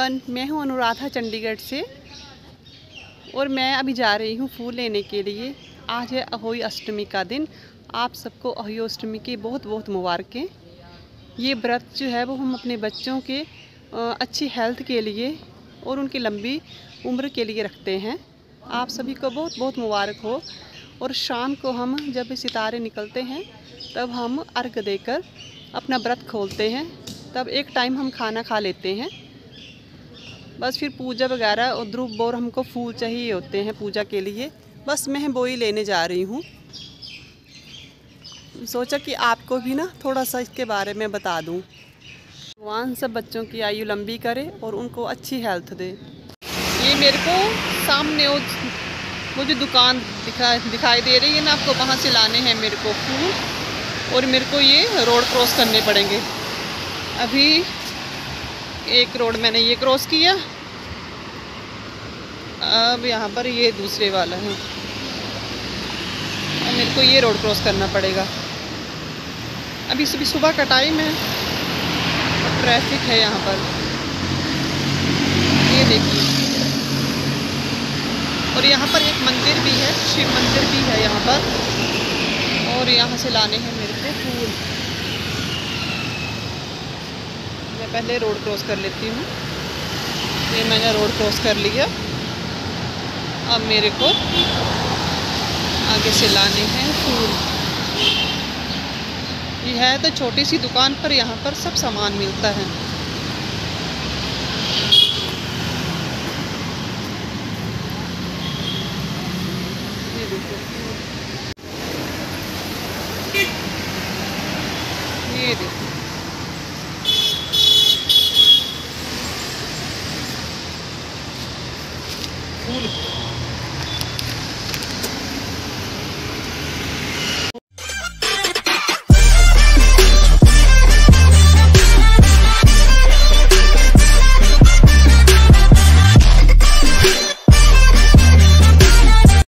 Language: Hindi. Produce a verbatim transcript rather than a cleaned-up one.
एवरीवन, मैं हूं अनुराधा चंडीगढ़ से और मैं अभी जा रही हूं फूल लेने के लिए। आज है अहोई अष्टमी का दिन। आप सबको अहोई अष्टमी की बहुत बहुत मुबारकें। ये व्रत जो है वो हम अपने बच्चों के अच्छी हेल्थ के लिए और उनकी लंबी उम्र के लिए रखते हैं। आप सभी को बहुत बहुत मुबारक हो। और शाम को हम जब सितारे निकलते हैं तब हम अर्घ देकर अपना व्रत खोलते हैं। तब एक टाइम हम खाना खा लेते हैं। बस फिर पूजा वगैरह और ध्रुव बोर हमको फूल चाहिए होते हैं पूजा के लिए। बस मैं वो ही लेने जा रही हूँ। सोचा कि आपको भी ना थोड़ा सा इसके बारे में बता दूँ। भगवान सब बच्चों की आयु लंबी करे और उनको अच्छी हेल्थ दे। ये मेरे को सामने वो वो जो दुकान दिखा दिखाई दे रही है ना आपको, वहाँ से लाने हैं मेरे को फूल। और मेरे को ये रोड क्रॉस करने पड़ेंगे। अभी एक रोड मैंने ये क्रॉस किया, अब यहाँ पर ये दूसरे वाला है। अब मेरे को ये रोड क्रॉस करना पड़ेगा। अभी सुबह सुबह का टाइम है और ट्रैफिक है यहाँ पर, ये देखिए। और यहाँ पर एक मंदिर भी है, शिव मंदिर भी है यहाँ पर। और यहाँ से लाने हैं मेरे को फूल। मैं पहले रोड क्रॉस कर लेती हूँ। ये मैंने रोड क्रॉस कर लिया। अब मेरे को आगे से लाने हैं फूल। ये है तो छोटी सी दुकान पर यहाँ पर सब सामान मिलता है। ये देखो, ये देखो फूल।